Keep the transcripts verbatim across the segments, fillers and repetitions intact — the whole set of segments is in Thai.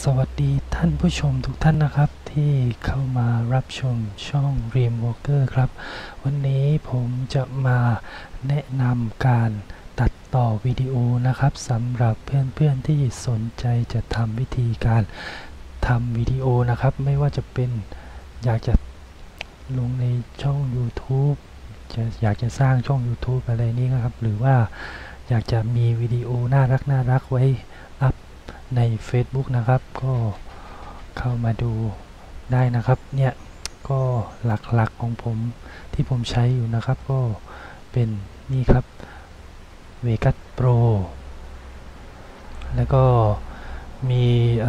สวัสดีท่านผู้ชมทุกท่านนะครับที่เข้ามารับชมช่อง Dreamwalker ครับวันนี้ผมจะมาแนะนำการตัดต่อวิดีโอนะครับสำหรับเพื่อนๆที่สนใจจะทำวิธีการทำวิดีโอนะครับไม่ว่าจะเป็นอยากจะลงในช่อง YouTube จะอยากจะสร้างช่อง YouTube อะไรนี้นะครับหรือว่าอยากจะมีวิดีโอน่ารักน่ารักไว้อัพใน Facebook นะครับก็เข้ามาดูได้นะครับเนี่ยก็หลักๆของผมที่ผมใช้อยู่นะครับก็เป็นนี่ครับ Vegas Pro แล้วก็มี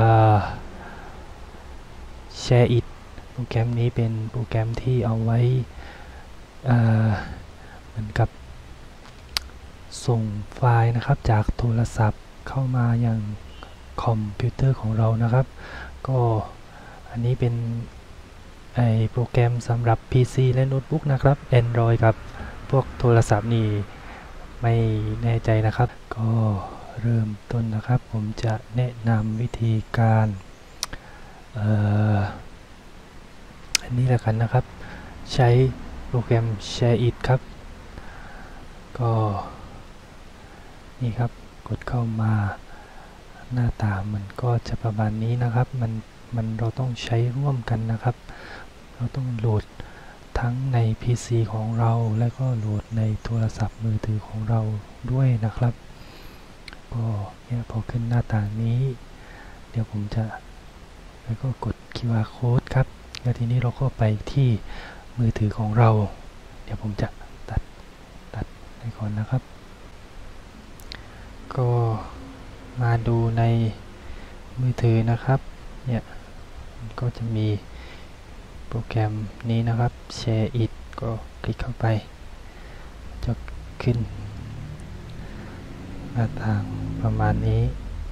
Share It โปรแกรมนี้เป็นโปรแกรมที่เอาไว้เหมือนกับส่งไฟล์นะครับจากโทรศัพท์เข้ามาอย่างคอมพิวเตอร์ของเรานะครับก็อันนี้เป็นไอโปรแกรมสำหรับ พี ซี และโน้ตบุ๊กนะครับ Android กับพวกโทรศัพท์นี่ไม่แน่ใจนะครับก็เริ่มต้นนะครับผมจะแนะนำวิธีการเอ่ออันนี้แหละกันนะครับใช้โปรแกรม Share It ครับก็นี่ครับกดเข้ามาหน้าตามันก็จะประมาณนี้นะครับมันมันเราต้องใช้ร่วมกันนะครับเราต้องโหลดทั้งใน พี ซี ของเราและก็โหลดในโทรศัพท์มือถือของเราด้วยนะครับก็เนี่ยพอขึ้นหน้าตานี้เดี๋ยวผมจะแล้วก็กด คิว อาร์ Code ครับแล้วทีนี้เราก็ไปที่มือถือของเราเดี๋ยวผมจะตัดตัดให้ก่อนนะครับก็มาดูในมือถือนะครับเนี่ยก็จะมีโปรแกรมนี้นะครับ Share It ก็คลิกเข้าไปจะขึ้นหน้าต่างประมาณนี้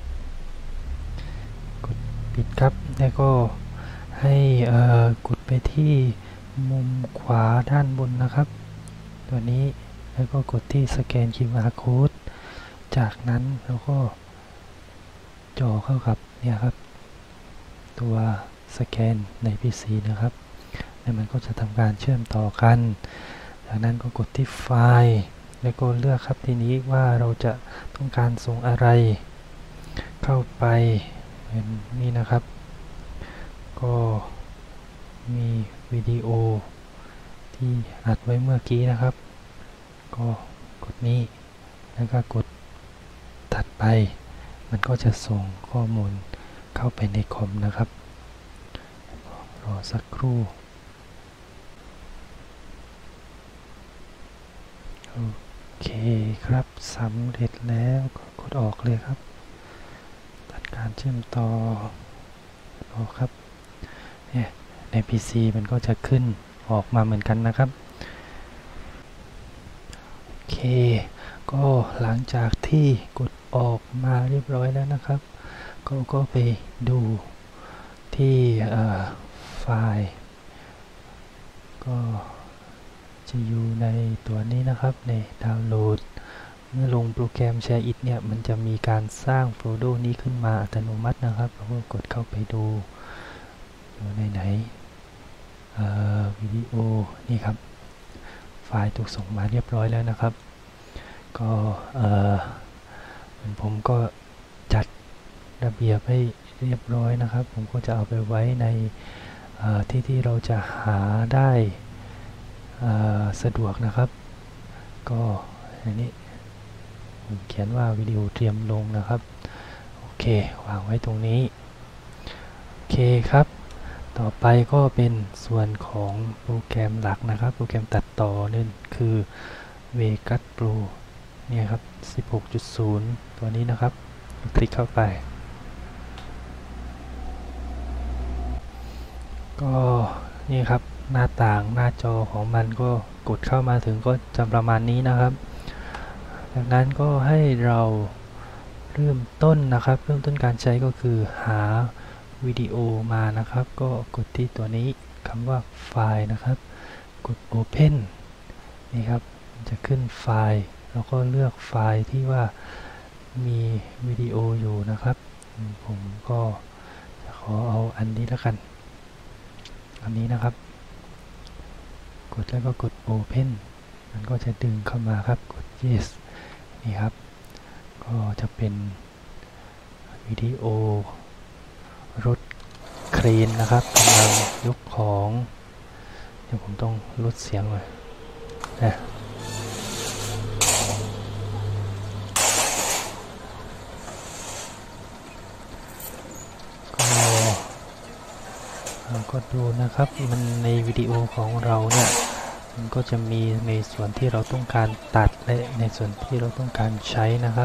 กดปิดครับแล้วก็ให้กดไปที่มุมขวาด้านบนนะครับตัวนี้แล้วก็กดที่สแกน คิว อาร์ Code จากนั้นเราก็จ่อเข้ากับเนี่ยครับตัวสแกนใน พี ซี นะครับแล้วมันก็จะทำการเชื่อมต่อกันจากนั้นก็กดที่ไฟล์แล้วก็เลือกครับทีนี้ว่าเราจะต้องการส่งอะไรเข้าไปเป็นนี่นะครับก็มีวิดีโอที่อัดไว้เมื่อกี้นะครับก็กดนี้แล้วก็กดถัดไปมันก็จะส่งข้อมูลเข้าไปในคอมนะครับรอสักครู่โอเคครับสำเร็จแล้วก็กดออกเลยครับตัดการเชื่อมต่อออกครับเนี่ยใน พี ซี มันก็จะขึ้นออกมาเหมือนกันนะครับโอเคก็หลังจากที่กดออกมาเรียบร้อยแล้วนะครับก็ก็ไปดูที่ไฟล์ก็จะอยู่ในตัวนี้นะครับในดาวน์โหลดเมื่อลงโปรแกรม Share It เนี่ยมันจะมีการสร้างโฟลเดอร์นี้ขึ้นมาอัตโนมัตินะครับเราก็กดเข้าไปดูอยู่ในไหนวิดีโอนี่ครับไฟล์ถูกส่งมาเรียบร้อยแล้วนะครับก็ผมก็จัดระเบียบให้เรียบร้อยนะครับผมก็จะเอาไปไว้ในที่ที่เราจะหาได้สะดวกนะครับก็อันนี้ผมเขียนว่าวิดีโอเตรียมลงนะครับโอเควางไว้ตรงนี้โอเคครับต่อไปก็เป็นส่วนของโปรแกรมหลักนะครับโปรแกรมตัดต่อนั่นคือ Vegas Pro เนี่ยครับ สิบหกจุดศูนย์ ตัวนี้นะครับคลิกเข้าไปก็นี่ครับหน้าต่างหน้าจอของมันก็กดเข้ามาถึงก็จะประมาณนี้นะครับจากนั้นก็ให้เราเริ่มต้นนะครับเริ่มต้นการใช้ก็คือหาวิดีโอมานะครับก็กดที่ตัวนี้คำว่าไฟล์นะครับกด Open นี่ครับจะขึ้นไฟล์แล้วก็เลือกไฟล์ที่ว่ามีวิดีโออยู่นะครับผมก็ขอเอาอันนี้แล้วกันอันนี้นะครับกดแล้วก็กด Open มันก็จะดึงเข้ามาครับกด Yes นี่ครับก็จะเป็นวิดีโอรถเครนนะครับกำลังยกของเดี๋ยวผมต้องลดเสียงหน่อยนะก็เราก็ดูนะครับมันในวิดีโอของเราเนี่ยมันก็จะมีในส่วนที่เราต้องการตัดและในส่วนที่เราต้องการใช้นะครับ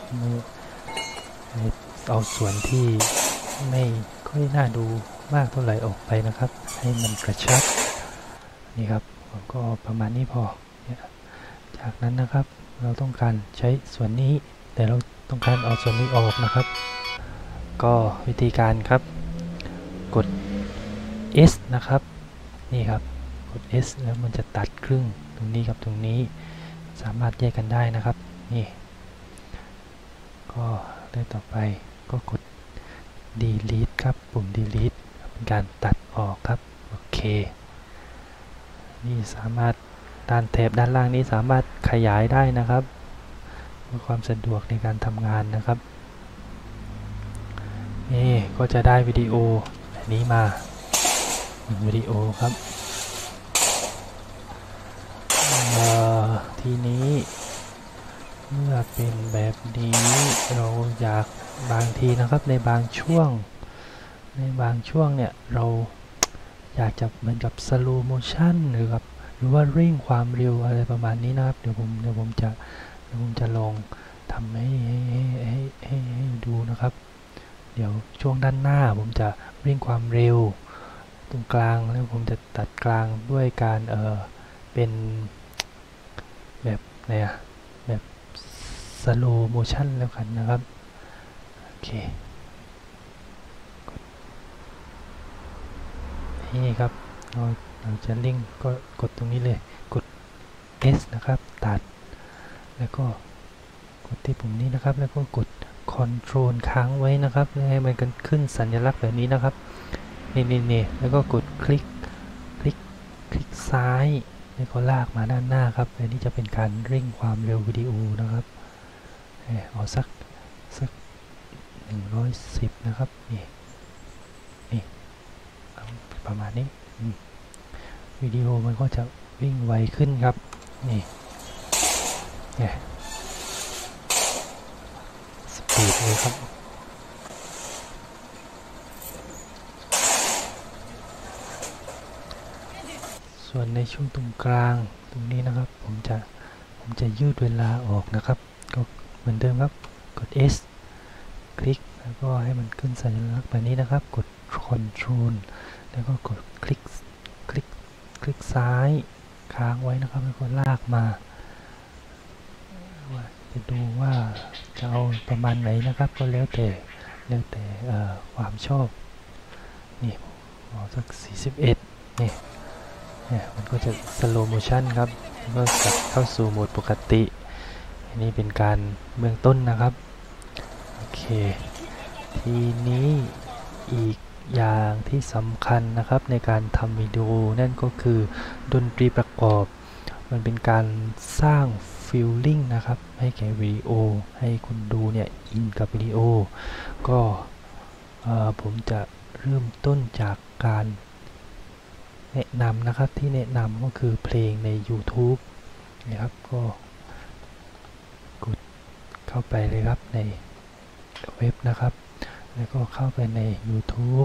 เอาส่วนที่ไม่ค่อยน่าดูมากเท่าไหร่ออกไปนะครับให้มันกระชับนี่ครับก็ประมาณนี้พอจากนั้นนะครับเราต้องการใช้ส่วนนี้แต่เราต้องการเอาส่วนนี้ออกนะครับก็วิธีการครับกด S นะครับนี่ครับกด S แล้วมันจะตัดครึ่งตรงนี้กับตรงนี้สามารถแยกกันได้นะครับนี่ก็ได้ต่อไปก็กด delete ครับปุ่ม delete เป็นการตัดออกครับโอเคนี่สามารถด้านแถบด้านล่างนี้สามารถขยายได้นะครับเพื่อความสะดวกในการทำงานนะครับนี่ก็จะได้วิดีโอแบบนี้มาหนึ่งวิดีโอครับทีนี้เมื่อเป็นแบบนี้เราอยากบางทีนะครับในบางช่วงในบางช่วงเนี่ยเราอยากจะเหมือนกับ slow motion หรือกับหรือว่าเร่งความเร็วอะไรประมาณนี้นะครับเดี๋ยวผมเดี๋ยวผมจะเดี๋ยวผมจะลองทำให้ให้ให้ให้ให้ดูนะครับเดี๋ยวช่วงด้านหน้าผมจะเร่งความเร็วตรงกลางแล้วผมจะตัดกลางด้วยการเออเป็นแบบไหนอะแบบ slow motion แล้วกันนะครับโอเคนี่ครับเราเราจะลิงก์ก็กดตรงนี้เลยกด S นะครับตัดแล้วก็กดที่ปุ่มนี้นะครับแล้วก็กด Control ค้างไว้นะครับให้มันขึ้นสัญลักษณ์แบบนี้นะครับนี่นี่นี่แล้วก็กดคลิกคลิกคลิกซ้ายแล้วก็ลากมาด้านหน้าครับอันนี้จะเป็นการเร่งความเร็ววิดีโอนะครับเอาสักสักหนึ่งร้อยสิบนะครับนี่นี่ประมาณนี้วิดีโอมันก็จะวิ่งไวขึ้นครับนี่เนี่ยสปีดเลยครับส่วนในช่วงตรงกลางตรงนี้นะครับผมจะผมจะยืดเวลาออกนะครับก็เหมือนเดิมครับกด S คลิกแล้วก็ให้มันขึ้นสัญลักษณ์แบบนี้นะครับกด Control แล้วก็กดคลิกคลิกคลิกซ้ายค้างไว้นะครับแล้วก็ลากมาจะดูว่าจะเอาประมาณไหนนะครับก็แล้วแต่แล้วแต่ความชอบนี่เอาสักสี่สิบเอ็ดนี่เนี่ยมันก็จะ slow motion ครับก็กลับเข้าสู่โหมดปกติอันนี้เป็นการเบื้องต้นนะครับโอเคทีนี้อีกอย่างที่สำคัญนะครับในการทำวิดีโอนั่นก็คือดนตรีประกอบมันเป็นการสร้างฟีลลิ่งนะครับให้แก่วิดีโอให้คุณดูเนี่ยอินกับวิดีโอก็ผมจะเริ่มต้นจากการแนะนำนะครับที่แนะนำก็คือเพลงใน YouTube นะครับก็กดเข้าไปเลยครับในเว็บนะครับแล้วก็เข้าไปใน YouTube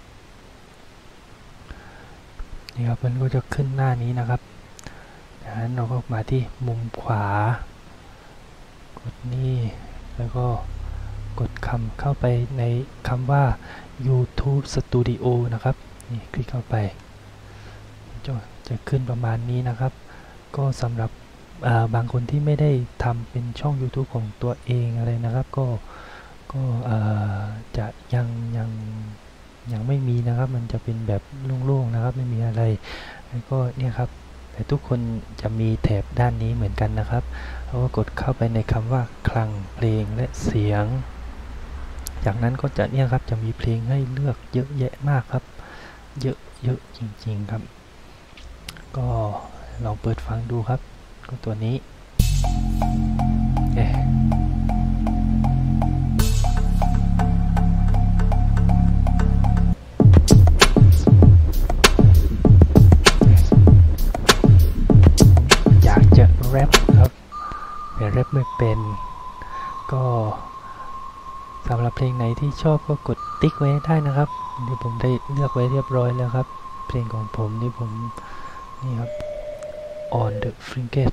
นี่ครับมันก็จะขึ้นหน้านี้นะครับจากนั้นเราก็มาที่มุมขวากดนี่แล้วก็กดคำเข้าไปในคำว่า YouTube Studio นะครับนี่คลิกเข้าไปจะจะขึ้นประมาณนี้นะครับก็สำหรับบางคนที่ไม่ได้ทำเป็นช่อง YouTube ของตัวเองอะไรนะครับก็ก็จะยังยังยังไม่มีนะครับมันจะเป็นแบบโล่งๆนะครับไม่มีอะไรแล้วก็เนี่ยครับแต่ทุกคนจะมีแถบด้านนี้เหมือนกันนะครับเราก็กดเข้าไปในคำว่าคลังเพลงและเสียงจากนั้นก็จะเนี่ยครับจะมีเพลงให้เลือกเยอะแยะมากครับเยอะเยอะจริงๆครับก็ลองเปิดฟังดูครับก็ตัวนี้เอ๊ะอยากจะแรปครับแต่แรปไม่เป็นก็สำหรับเพลงไหนที่ชอบก็กดติ๊กไว้ได้นะครับนี่ผมได้เลือกไว้เรียบร้อยแล้วครับเพลงของผมนี่ผมนี่ครับ On the Fringet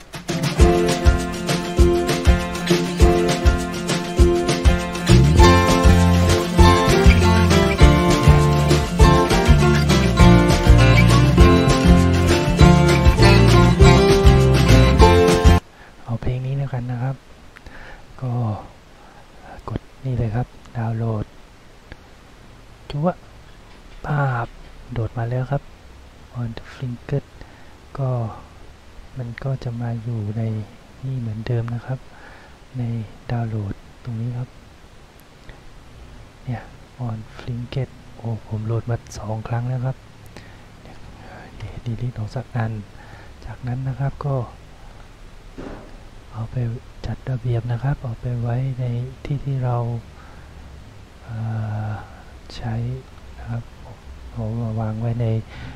เอาเพลงนี้แล้วกันนะครับก็กดนี่เลยครับดาวน์โหลดจุ๊วภาพโดดมาแล้วครับ On the Fringet ก็มันก็จะมาอยู่ในนี่เหมือนเดิมนะครับในดาวน์โหลดตรงนี้ครับเนี่ย On Fringet โอ้ผมโหลดมาสองครั้งแล้วครับดีลิทออกสักอันจากนั้นนะครับก็เอาไปจัดระเบียบนะครับเอาไปไว้ในที่ที่เราใช้นะครับเอามาวางไว้ใน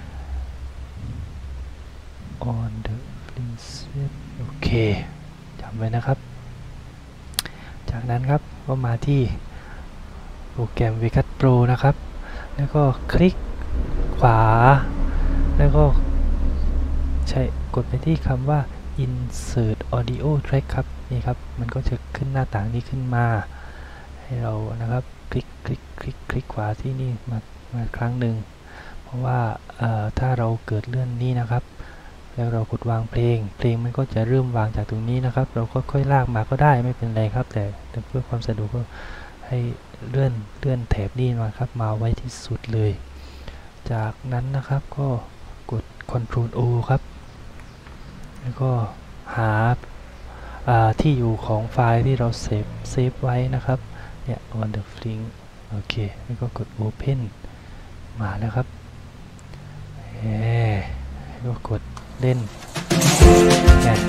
On the Fringet โอเคจำไว้นะครับจากนั้นครับก็มาที่โปรแกรม Vegas Pro นะครับแล้วก็คลิกขวาแล้วก็ใช้กดไปที่คำว่า Insert Audio Track ครับนี่ครับมันก็จะขึ้นหน้าต่างนี้ขึ้นมาให้เรานะครับคลิกคลิกคลิกคลิกขวาที่นี่มามาครั้งหนึ่งเพราะว่าถ้าเราเกิดเลื่อนนี้นะครับแล้วเรากดวางเพลงเพลงมันก็จะเริ่มวางจากตรงนี้นะครับเราก็ค่อยลากมาก็ได้ไม่เป็นไรครับแต่เพื่อความสะดวกก็ให้เลื่อนเลื่อนแถบนี้มาครับมาไว้ที่สุดเลยจากนั้นนะครับก็กด Ctrl O ครับแล้วก็หาที่อยู่ของไฟล์ที่เราเซฟเซฟไว้นะครับเนี่ย On the Fring โอเคแล้วก็กด Open มาแล้วครับเอ๊ก็กดเล่นเนี่ย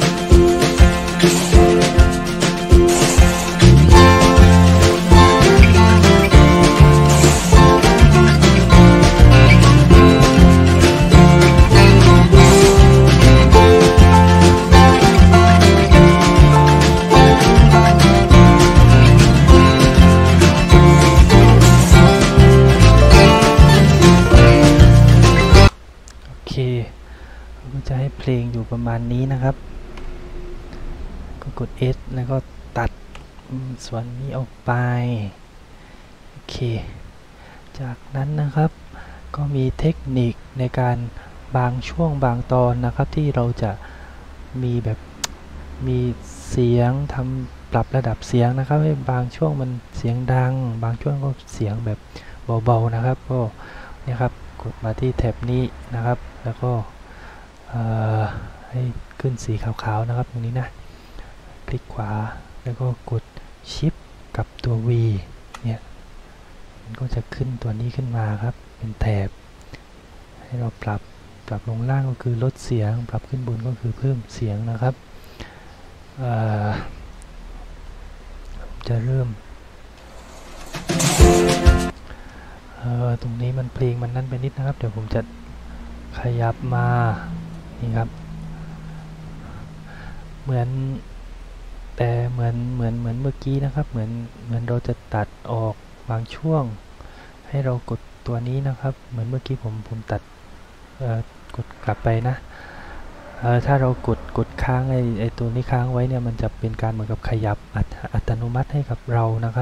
ก็จะให้เพลงอยู่ประมาณนี้นะครับก็กด S แล้วก็ตัดส่วนนี้ออกไปโอเคจากนั้นนะครับก็มีเทคนิคในการบางช่วงบางตอนนะครับที่เราจะมีแบบมีเสียงทำปรับระดับเสียงนะครับให้บางช่วงมันเสียงดังบางช่วงก็เสียงแบบเบาๆนะครับก็นี่ครับกดมาที่แท็บนี้นะครับแล้วก็ให้ขึ้นสีขาวๆนะครับตรงนี้นะคลิกขวาแล้วก็กด Shift กับตัว V เนี่ยมันก็จะขึ้นตัวนี้ขึ้นมาครับเป็นแถบให้เราปรับปรับลงล่างก็คือลดเสียงปรับขึ้นบนก็คือเพิ่มเสียงนะครับจะเริ่มตรงนี้มันเพลงมันนั่นไปนิดนะครับเดี๋ยวผมจะขยับมานี่ครับเหมือนแต่เหมือนเหมือนเหมือนเมื่อกี้นะครับเหมือนเหมือนเราจะตัดออกบางช่วงให้เรากดตัวนี้นะครับเหมือนเมื่อกี้ผมผมตัดกดกลับไปนะถ้าเรากดกดค้างไอไอตัวนี้ค้างไว้เนี่ยมันจะเป็นการเหมือนกับขยับอัตอัตโนมัติให้กับเรานะครับ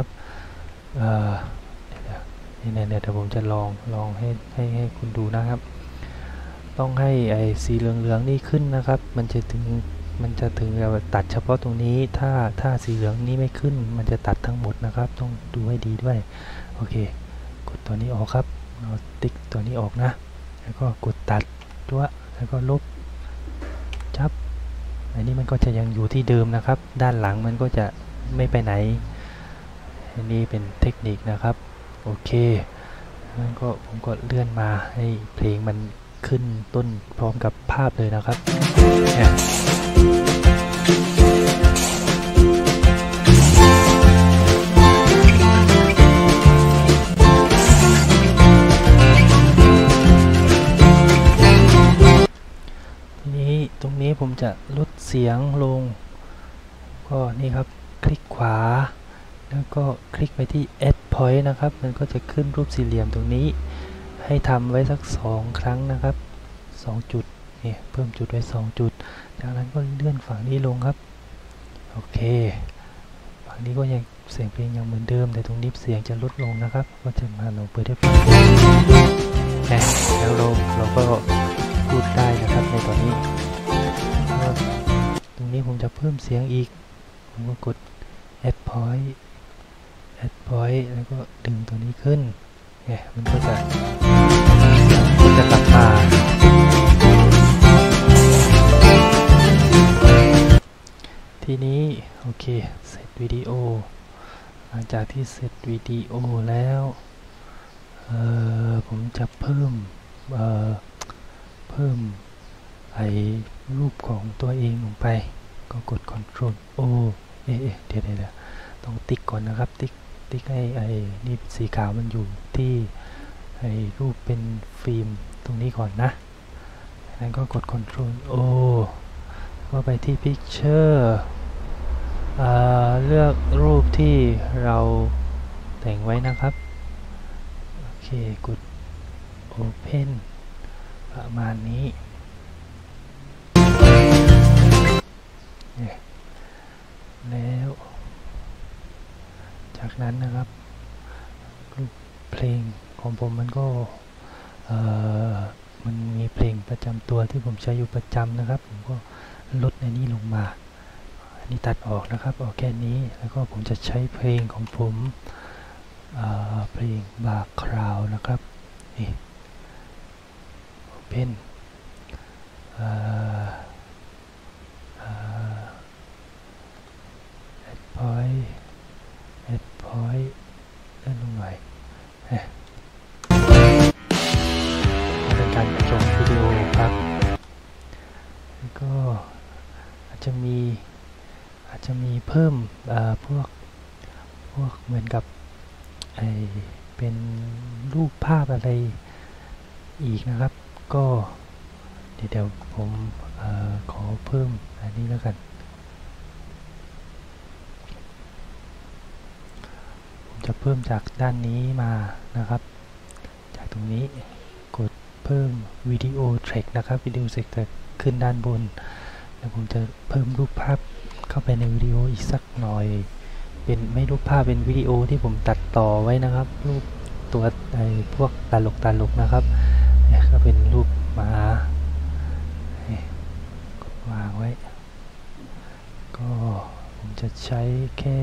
นี่เนี่ยเดี๋ยวผมจะลองลองให้ให้ให้คุณดูนะครับต้องให้ไอ้สีเหลืองๆนี่ขึ้นนะครับมันจะถึงมันจะถึงเราตัดเฉพาะตรงนี้ถ้าถ้าสีเหลืองนี้ไม่ขึ้นมันจะตัดทั้งหมดนะครับต้องดูให้ดีด้วยโอเคกดตัวนี้ออกครับเราติ๊กตัวนี้ออกนะแล้วก็กดตัดตัวแล้วก็ลบจับอันนี้มันก็จะยังอยู่ที่เดิมนะครับด้านหลังมันก็จะไม่ไปไหนอันนี้เป็นเทคนิคนะครับโอเคงั้นก็ผมก็เลื่อนมาให้เพลงมันขึ้นต้นพร้อมกับภาพเลยนะครับเนี่ยตรงนี้ผมจะลดเสียงลงก็นี่ครับคลิกขวาแล้วก็คลิกไปที่ add point นะครับมันก็จะขึ้นรูปสี่เหลี่ยมตรงนี้ให้ทำไว้สักสองครั้งนะครับสองจุดนี่เพิ่มจุดไว้สองจุดจากนั้นก็เลื่อนฝั่งนี้ลงครับโอเคฝั่งนี้ก็ยังเสียงเพลงยังเหมือนเดิมแต่ตรงนี้เสียงจะลดลงนะครับก็จะมาลงเปิดให้ฟังแล้วเราเราก็พูดได้นะครับในตอนนี้ตรงนี้ผมจะเพิ่มเสียงอีกผมก็กด add point add point แล้วก็ดึงตัวนี้ขึ้นเนี่ยมันก็จะมันจะกลับมาทีนี้โอเคเสร็จวิดีโอหลังจากที่เสร็จวิดีโอแล้วเอ่อผมจะเพิ่มเอ่อเพิ่มไอ้รูปของตัวเองลงไปก็กด Ctrl O เอ๊ะเดี๋ยวเดี๋ยวต้องติ๊กก่อนนะครับติ๊กติ๊กให้ไอ้นี่สีขาวมันอยู่ที่ไอ้รูปเป็นฟิล์มตรงนี้ก่อนนะแล้วก็กด Ctrl O ก็ไปที่ Picture เลือกรูปที่เราแต่งไว้นะครับโอเคกด Open ประมาณนี้แล้วจากนั้นนะครับรูปเพลงของผมมันก็มันมีเพลงประจำตัวที่ผมใช้อยู่ประจำนะครับผมก็ลดในนี้ลงมาอันนี้ตัดออกนะครับออกแค่นี้แล้วก็ผมจะใช้เพลงของผมเพลงบาคราวนะครับนี่เป็นpoint add point เลื่อนลงหน่อยเป็นการจบวิดีโอครับแล้วก็อาจจะมีอาจจะมีเพิ่มพวกพวกเหมือนกับไอเป็นรูปภาพอะไรอีกนะครับก็เดี๋ยวผมเอ่อขอเพิ่มอันนี้แล้วกันผมจะเพิ่มจากด้านนี้มานะครับจากตรงนี้กดเพิ่มวิดีโอเทรคนะครับวิดีโอเทรคจะขึ้นด้านบนแล้วผมจะเพิ่มรูปภาพเข้าไปในวิดีโออีกสักหน่อยเป็นไม่รูปภาพเป็นวิดีโอที่ผมตัดต่อไว้นะครับรูปตัวไอ้พวกตลกตลกนะครับเนี่ยก็เป็นรูปหมากดวางไว้ก็ผมจะใช้แค่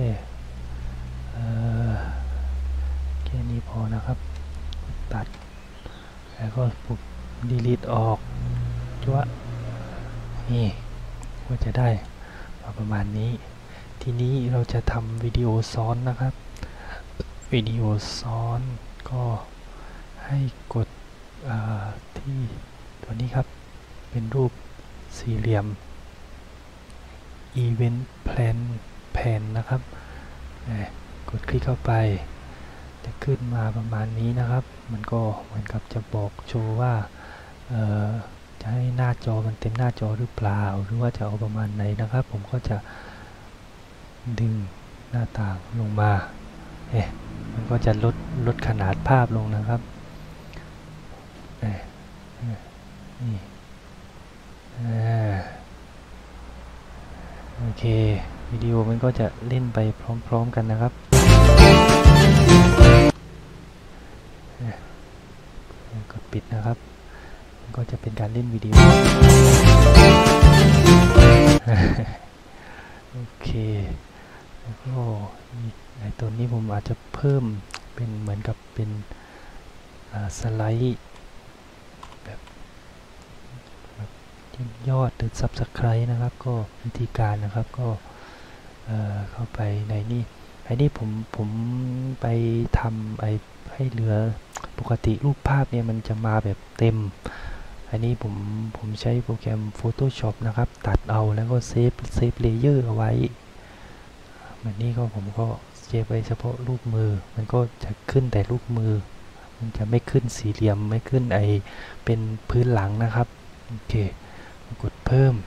แค่นี้พอนะครับตัดแล้วก็ปุ๊บ delete ออกจั๊วนี่ก็จะได้ประมาณนี้ทีนี้เราจะทำวิดีโอซ้อนนะครับวิดีโอซ้อนก็ให้กดที่ตัวนี้ครับเป็นรูปสี่เหลี่ยม Event Plan Pan นะครับกดคลิกเข้าไปจะขึ้นมาประมาณนี้นะครับมันก็เหมือนกับจะบอกโชว์ว่าจะให้หน้าจอมันเต็มหน้าจอหรือเปล่าหรือว่าจะเอาประมาณไหนนะครับผมก็จะดึงหน้าต่างลงมาเอ๊ะมันก็จะลดลดขนาดภาพลงนะครับเอ๊ะนี่โอเควิดีโอมันก็จะเล่นไปพร้อมๆกันนะครับกดปิดนะครับมันก็จะเป็นการเล่นวิดีโอโอเคแล้วก็ในตัวนี้ผมอาจจะเพิ่มเป็นเหมือนกับเป็นสไลด์แบบยอดหรือ Subscribe นะครับก็วิธีการนะครับก็เอ่อเข้าไปในนี่ไอ้นี่ผมผมไปทำไอ้ให้เหลือปกติรูปภาพเนี่ยมันจะมาแบบเต็มอันนี้ผมผมใช้โปรแกรม Photoshop นะครับตัดเอาแล้วก็เซฟเซฟเลเยอร์เอาไว้แบบนี้ก็ผมก็เซฟไว้เฉพาะรูปมือมันก็จะขึ้นแต่รูปมือมันจะไม่ขึ้นสี่เหลี่ยมไม่ขึ้นไอเป็นพื้นหลังนะครับโอเคกดเพิ่ม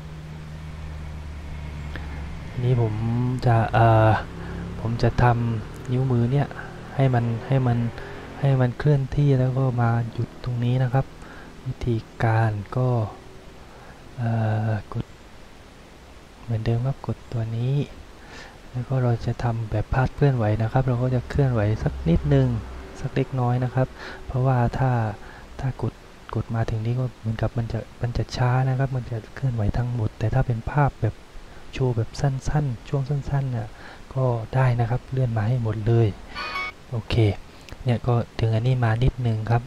นี้ผมจะเอ่อผมจะทำนิ้วมือเนี่ยให้มันให้มันให้มันเคลื่อนที่แล้วก็มาหยุดตรงนี้นะครับวิธีการก็กดเหมือนเดิมครับกดตัวนี้แล้วก็เราจะทำแบบพาดเคลื่อนไหวนะครับเราก็จะเคลื่อนไหวสักนิดนึงสักเล็กน้อยนะครับเพราะว่าถ้าถ้ากดกดมาถึงนี้ก็เหมือนกับมันจะมันจะช้านะครับมันจะเคลื่อนไหวทั้งหมดแต่ถ้าเป็นภาพแบบโชว์แบบสั้นๆช่วงสั้นๆน่ะก็ได้นะครับเลื่อนมาให้หมดเลยโอเคเนี่ยก็ถึงอันนี้มานิดนึงครับ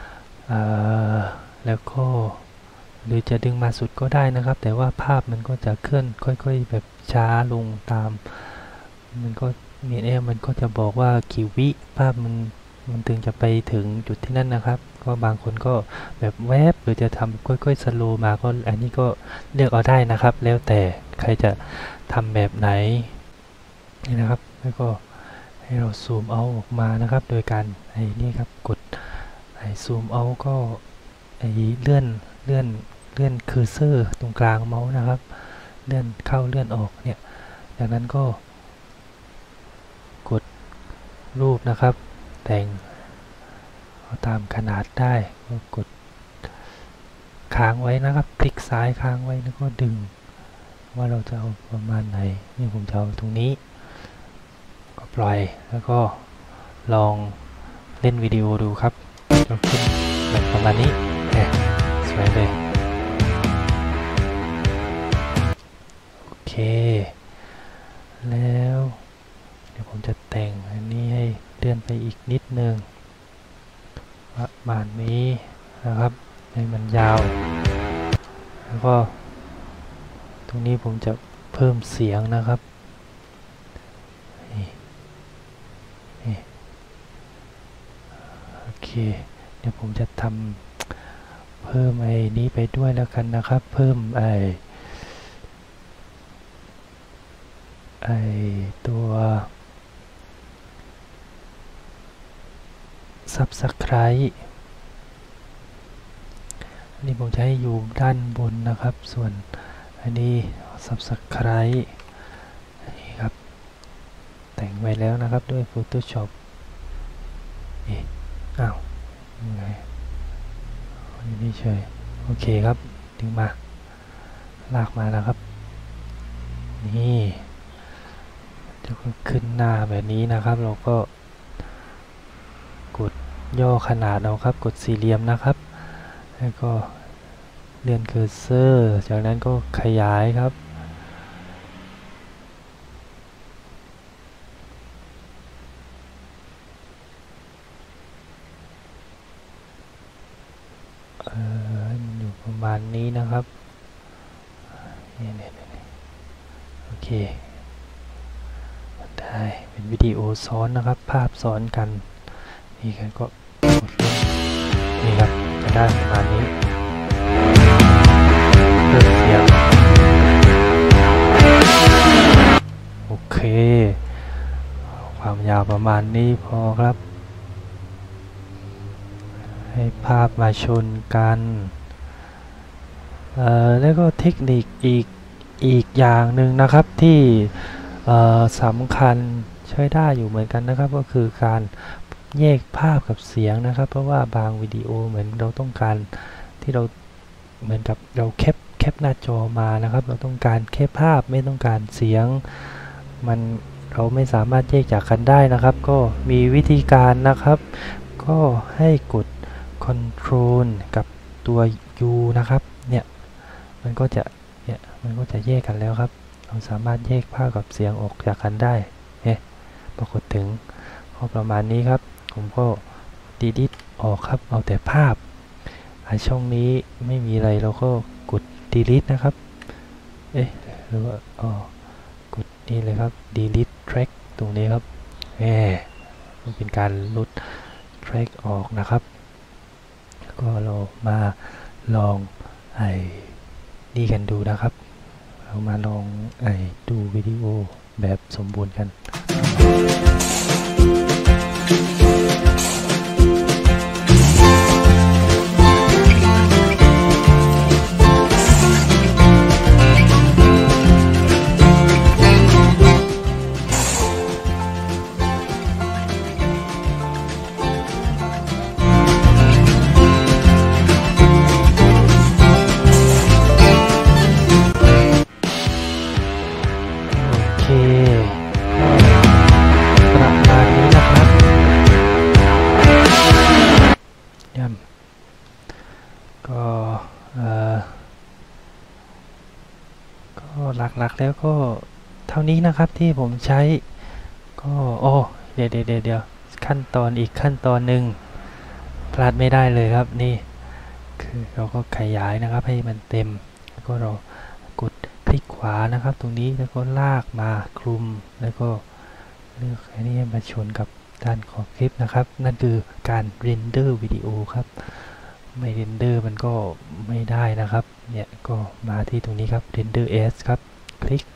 แล้วก็หรือจะดึงมาสุดก็ได้นะครับแต่ว่าภาพมันก็จะเคลื่อนค่อยๆแบบช้าลงตามมันก็มีเอมันก็จะบอกว่ากี่วิภาพมันมันถึงจะไปถึงจุดที่นั่นนะครับก็บางคนก็แบบแวบหรือจะทำค่อยๆสโลว์มาก็อันนี้ก็เลือกเอาได้นะครับแล้วแต่ใครจะทำแบบไหนนี่นะครับแล้วก็ให้เราซูมเอาออกมานะครับโดยการไอ้นี่ครับกดไอ้ซูมเอาก็ไอ้เลื่อนเลื่อนเลื่อนเคอร์เซอร์ตรงกลางเมาส์นะครับเลื่อนเข้าเลื่อนออกเนี่ยจากนั้นก็กดรูปนะครับแต่งเอาตามขนาดได้ก็กดค้างไว้นะครับคลิกซ้ายค้างไว้แล้วก็ดึงว่าเราจะเอาประมาณไหนนี่ผมจะเอาตรงนี้ก็ปล่อยแล้วก็ลองเล่นวิดีโอดูครับจะขึ้นแบบประมาณนี้แหมสวยเลยโอเคแล้วเดี๋ยวผมจะแต่งอันนี้ให้เลื่อนไปอีกนิดนึงประมาณนี้นะครับให้มันยาวแล้วก็ตรงนี้ผมจะเพิ่มเสียงนะครับโอเคเดี๋ยวผมจะทำเพิ่มไอ้นี้ไปด้วยแล้วกันนะครับเพิ่มไอ้ไอ้ตัว Subscribe อันนี้ผมจะให้อยู่ด้านบนนะครับส่วนอันนี้ Subscribe นี่ครับแต่งไว้แล้วนะครับด้วย Photoshop นี่อ้าวยังไงอยู่นี่เฉยโอเคครับดึงมาลากมาแล้วครับนี่จะขึ้นหน้าแบบนี้นะครับเราก็กดย่อขนาดเอาครับกดสี่เหลี่ยมนะครับแล้วก็เลื่อนเคอร์เซอร์จากนั้นก็ขยายครับเออมันอยู่ประมาณนี้นะครับนี่โอเคได้เป็นวิดีโอซ้อนนะครับภาพซ้อนกันนี่ก็กดนี่ครับจะได้ประมาณนี้เพิ่มเสียงโอเคความยาวประมาณนี้พอครับให้ภาพมาชนกันเอ่อแล้วก็เทคนิคอีกอีกอย่างหนึ่งนะครับที่สำคัญใช้ได้อยู่เหมือนกันนะครับก็คือการแยกภาพกับเสียงนะครับเพราะว่าบางวิดีโอเหมือนเราต้องการที่เราเหมือนกับเราแคปแคปหน้าจอมานะครับเราต้องการแค่ภาพไม่ต้องการเสียงมันเราไม่สามารถแยกจากกันได้นะครับก็มีวิธีการนะครับก็ให้กด Control กับตัว U นะครับเนี่ยมันก็จะเนี่ยมันก็จะแยกกันแล้วครับเราสามารถแยกภาพกับเสียงออกจากกันได้เนี่ยปรากฏถึงพอประมาณนี้ครับผมก็ดีลิทออกครับเอาแต่ภาพช่องนี้ไม่มีอะไรเราก็กด delete นะครับเอ๊ะหรือว่าอ๋อกดนี่เลยครับ delete track ตรงนี้ครับแหมเป็นการลดแทร็กออกนะครับก็เรามาลองไอ้นี่กันดูนะครับเรามาลองไอ้ดูวิดีโอแบบสมบูรณ์กันประมาณนี้นะครับย่ำก็เอ่อก็หลักๆแล้วก็เท่านี้นะครับที่ผมใช้ก็โอ้เดี๋ยวเดี๋ยวเดี๋ยวขั้นตอนอีกขั้นตอนหนึ่งพลาดไม่ได้เลยครับนี่คือเราก็ขยายนะครับให้มันเต็มแล้วก็เรากดคลิกขวานะครับตรงนี้แล้วก็ลากมาคลุมแล้วก็เลือกอันนี้มาชนกับด้านของคลิปนะครับนั่นคือการเรนเดอร์วิดีโอครับไม่เรนเดอร์มันก็ไม่ได้นะครับเนี่ยก็มาที่ตรงนี้ครับเรนเดอร์ as ครับคลิก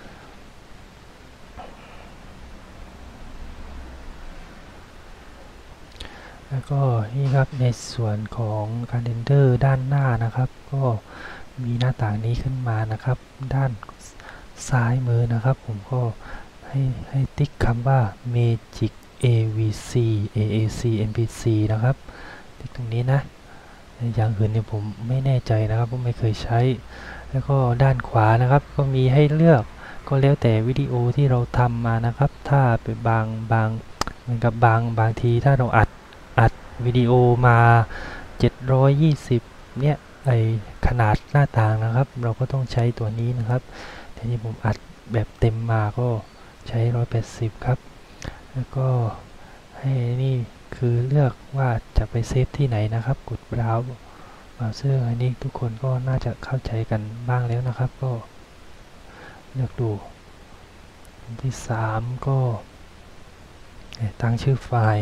แล้วก็นี่ครับในส่วนของการเรนเดอร์ด้านหน้านะครับก็มีหน้าต่างนี้ขึ้นมานะครับด้านซ้ายมือนะครับผมก็ให้ให้ติ๊กคำว่า Magic เอ วี ซี เอ เอ ซี เอ็ม พี ซี นะครับติ๊กตรงนี้นะอย่างอื่นเนี่ยผมไม่แน่ใจนะครับผมไม่เคยใช้แล้วก็ด้านขวานะครับก็มีให้เลือกก็แล้วแต่วิดีโอที่เราทำมานะครับถ้าเป็นบางบางเหมือนกับบางบางทีถ้าเราอัดอัดวิดีโอมาเจ็ดร้อยยี่สิบเนี่ยไอขนาดหน้าต่างนะครับเราก็ต้องใช้ตัวนี้นะครับทีนี้ผมอัดแบบเต็มมาก็ใช้หนึ่งร้อยแปดสิบครับแล้วก็ให้นี่คือเลือกว่าจะไปเซฟที่ไหนนะครับกด browse browser อันนี้ทุกคนก็น่าจะเข้าใจกันบ้างแล้วนะครับก็เลือกดูอันที่สามก็ตั้งชื่อไฟล์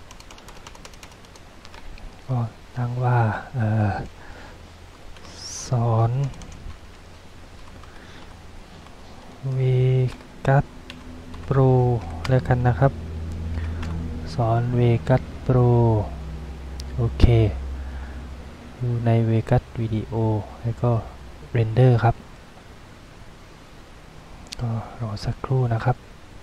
ก็ตั้งว่าสอนเวกัสโปรแล้วกันนะครับสอนเวกัสโปรโอเคอยู่ในเวกัสวิดีโอแล้วก็เรนเดอร์ครับก็รอสักครู่นะครับ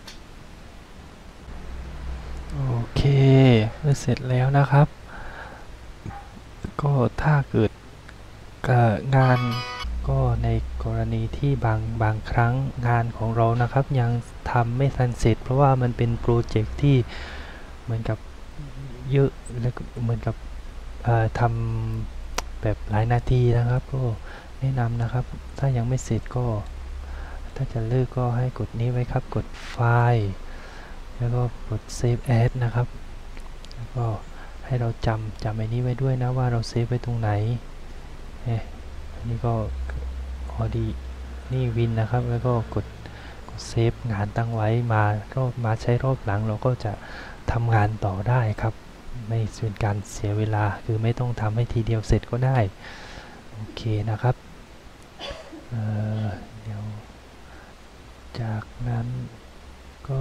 โอเคเมื่อเสร็จแล้วนะครับก็ถ้าเกิดงานก็ในกรณีที่บางบางครั้งงานของเรานะครับยังทำไม่ทันเสร็จเพราะว่ามันเป็นโปรเจกต์ที่เหมือนกับเยอะและเหมือนกับทำแบบหลายนาทีนะครับก็แนะนำนะครับถ้ายังไม่เสร็จก็ถ้าจะเลิกก็ให้กดนี้ไว้ครับกดไฟล์แล้วก็กด Save As นะครับแล้วก็ให้เราจำจำไอ้นี้ไว้ด้วยนะว่าเราเซฟไว้ตรงไหนเนี่ยอันนี้ก็พอดีนี่วินนะครับแล้วก็กดกดเซฟงานตั้งไว้มารอบมาใช้รอบหลังเราก็จะทำงานต่อได้ครับไม่เป็นการเสียเวลาคือไม่ต้องทำให้ทีเดียวเสร็จก็ได้โอเคนะครับ เอ่อ เดี๋ยวจากนั้นก็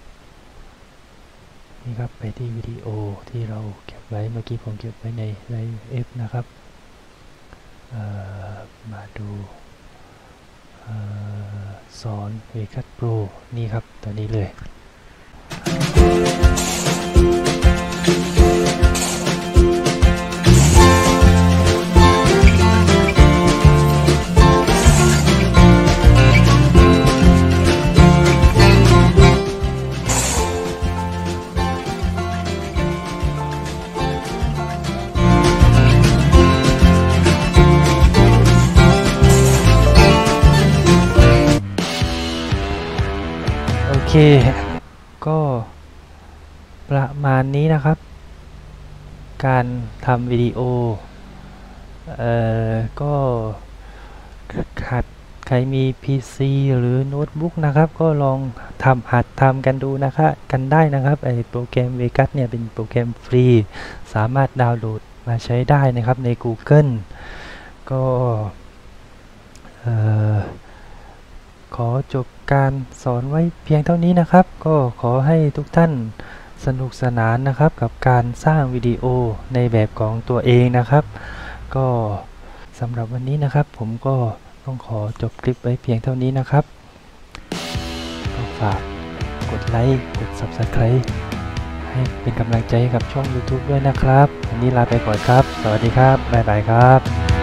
นี่ครับไปที่วิดีโอที่เราเก็บไว้เมื่อกี้ผมเก็บไว้ในไลฟ์ F นะครับมาดูสอนเวกัสโปรนี่ครับตัวนี้เลยโอเคก็ประมาณนี้นะครับการทำวิดีโอเอ่อก็ขาดใครมี พี ซี หรือโน้ตบุ๊กนะครับก็ลองทำหัดทำกันดูนะครับกันได้นะครับไอโปรแกรม Vegas เนี่ยเป็นโปรแกรมฟรีสามารถดาวน์โหลดมาใช้ได้นะครับใน Google ก็ขอจบการสอนไว้เพียงเท่านี้นะครับก็ขอให้ทุกท่านสนุกสนานนะครับกับการสร้างวิดีโอในแบบของตัวเองนะครับก็สำหรับวันนี้นะครับผมก็ต้องขอจบคลิปไว้เพียงเท่านี้นะครับก็ฝากกดไลค์กด ซับสไครบ์ ให้เป็นกำลังใจให้กับช่อง ยูทูบ ด้วยนะครับวันนี้ลาไปก่อนครับสวัสดีครับบ๊ายบายครับ